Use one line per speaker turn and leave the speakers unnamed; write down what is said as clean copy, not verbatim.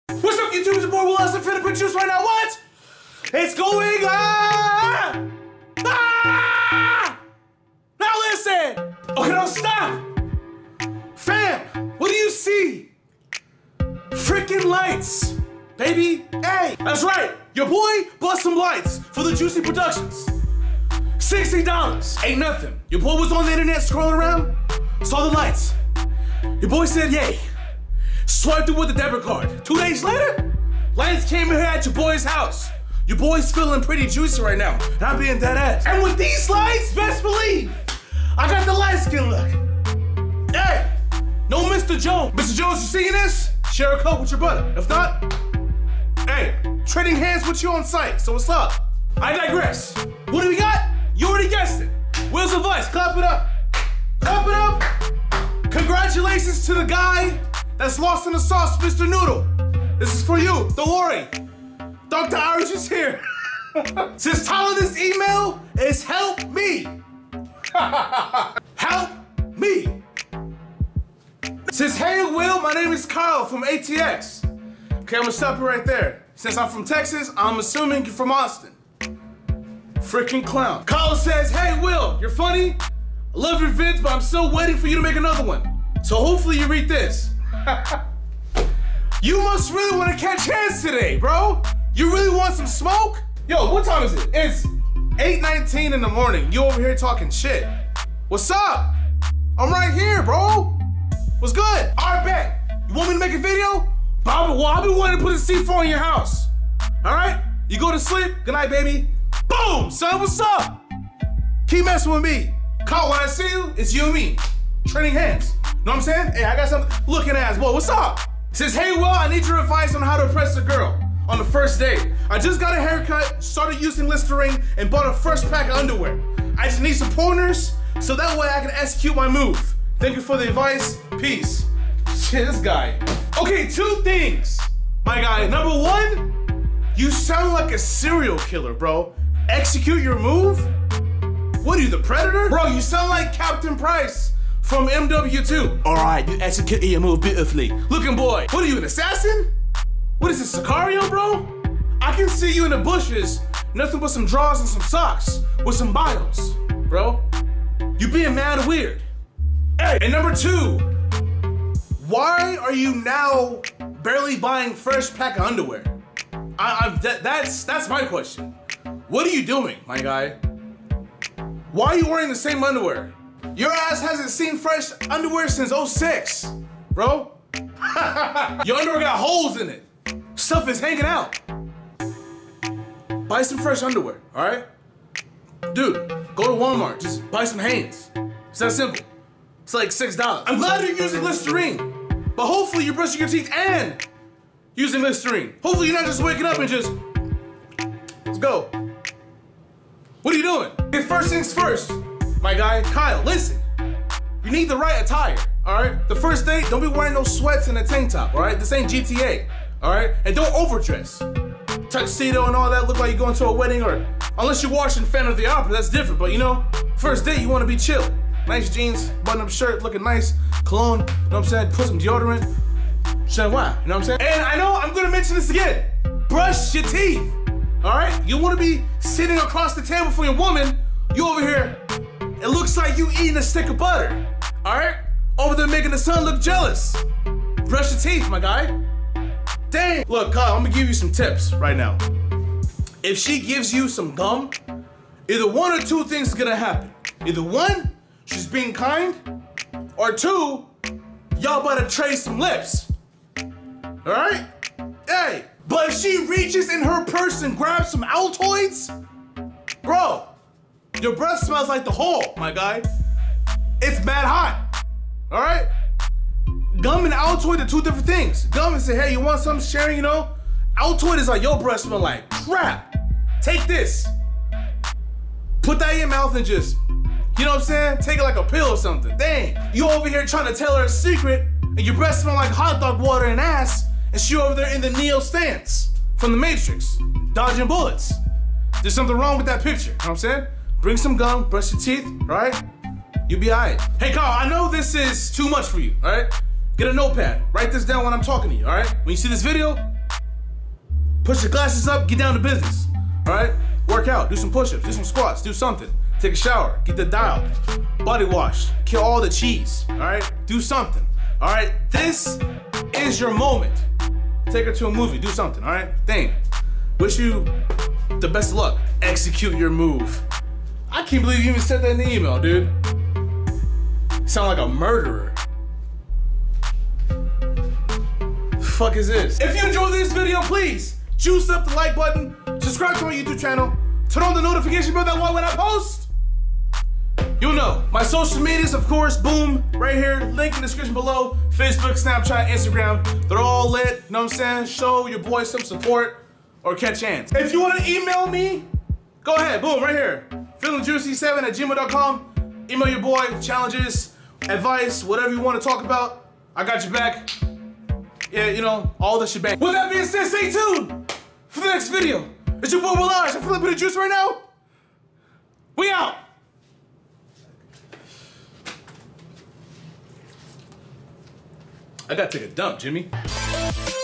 What's up, YouTube? It's your boy Will Austin, finna produce right now. What? It's going on! Now listen! Okay, don't stop! Fam, what do you see? Freaking lights, baby. Hey, that's right. Your boy bought some lights for the Juicy Productions. $60, ain't nothing. Your boy was on the internet scrolling around, saw the lights. Your boy said, yay. Swiped it with the debit card. 2 days later, lights came in here at your boy's house. Your boy's feeling pretty juicy right now. Not being dead ass. And with these lights, best believe, I got the light skin look. Hey, no Mr. Jones. Mr. Jones, you seeing this? Share a Coke with your brother. If not, hey, trading hands with you on site. So what's up? I digress. What do we got? You already guessed it. Will's advice, clap it up. Clap it up. Congratulations to the guy that's lost in the sauce, Mr. Noodle. This is for you, don't worry. Dr. Irish is here. Since title of this email is help me. Help me. Says, hey Will, my name is Kyle from ATX. Okay, I'm gonna stop you right there. Since I'm from Texas, I'm assuming you're from Austin. Freaking clown. Kyle says, hey Will, you're funny. I love your vids, but I'm still waiting for you to make another one. So hopefully you read this. You must really want to catch hands today, bro. You really want some smoke? Yo, what time is it? It's 8:19 in the morning. You over here talking shit. What's up? I'm right here, bro. What's good? All right, bet. You want me to make a video? Well, I've been wanting to put a C4 in your house. All right? You go to sleep. Good night, baby. Boom, son, what's up? Keep messing with me. Kyle, when I see you, it's you and me. Trading hands. Know what I'm saying? Hey, I got something looking ass. Boy, what's up? Says, hey, Will, I need your advice on how to impress a girl on the first date. I just got a haircut, started using Listerine, and bought a first pack of underwear. I just need some pointers so that way I can execute my move. Thank you for the advice. Peace. Shit, this guy. Okay, 2 things, my guy. Number 1, you sound like a serial killer, bro. Execute your move? What are you, the Predator? Bro, you sound like Captain Price from MW2. All right, you execute your move beautifully. Looking boy, what are you, an assassin? What is this, Sicario, bro? I can see you in the bushes, nothing but some drawers and some socks with some bios, bro. You being mad weird. Hey, and number 2, why are you now barely buying fresh pack of underwear? That's my question. What are you doing, my guy? Why are you wearing the same underwear? Your ass hasn't seen fresh underwear since 06, bro. Your underwear got holes in it. Stuff is hanging out. Buy some fresh underwear, all right? Dude, go to Walmart, just buy some Hanes. It's that simple. It's like $6. I'm glad you're using Listerine, but hopefully you're brushing your teeth and using Listerine. Hopefully you're not just waking up and just, let's go. What are you doing? Okay, first things first, my guy. Kyle, listen. You need the right attire, all right? The first date, don't be wearing no sweats and a tank top, all right? This ain't GTA, all right? And don't overdress. Tuxedo and all that, look like you're going to a wedding, or unless you're watching Phantom of the Opera, that's different. But you know, first date, you want to be chill. Nice jeans, button-up shirt, looking nice, cologne, you know what I'm saying? Put some deodorant, shit, wow, you know what I'm saying? And I know I'm gonna mention this again. Brush your teeth, all right? You wanna be sitting across the table from your woman, you over here, it looks like you eating a stick of butter, all right? Over there making the son look jealous. Brush your teeth, my guy. Dang. Look, Kyle, I'm gonna give you some tips right now. If she gives you some gum, either 1 or 2 things is gonna happen. Either 1, she's being kind, or 2, y'all better trade some lips. All right? Hey, but if she reaches in her purse and grabs some Altoids, bro, your breath smells like the hole, my guy. It's mad hot, all right? Gum and Altoid are 2 different things. Gum and say, hey, you want something sharing, you know? Altoid is like, your breath smell like crap. Take this. Put that in your mouth and just, you know what I'm saying? Take it like a pill or something. Dang. You over here trying to tell her a secret and your breath smell like hot dog water and ass, and she over there in the Neo stance from the Matrix, dodging bullets. There's something wrong with that picture, you know what I'm saying? Bring some gum, brush your teeth, all right? You'll be all right. Hey, Carl, I know this is too much for you, all right? Get a notepad, write this down when I'm talking to you, all right? When you see this video, Push your glasses up, get down to business. All right? Work out, do some push-ups, do some squats, do something. Take a shower, get the dial, body wash, kill all the cheese. All right? Do something. All right? This is your moment. Take her to a movie, do something. All right? Dang. Wish you the best of luck. Execute your move. I can't believe you even said that in the email, dude. You sound like a murderer. Fuck is this? If you enjoyed this video, please juice up the like button, subscribe to my YouTube channel, turn on the notification bell that way when I post. You'll know. My social medias, of course, boom, right here, link in the description below. Facebook, Snapchat, Instagram, they're all lit, you know what I'm saying? Show your boy some support or catch hands. If you wanna email me, go ahead, boom, right here. feelingjuicy7@gmail.com. Email your boy, challenges, advice, whatever you wanna talk about. I got your back. Yeah, you know, all the shebang. With that being said, stay tuned for the next video. It's your boy Will Large. I'm flipping the juice right now. We out. I gotta take a dump, Jimmy.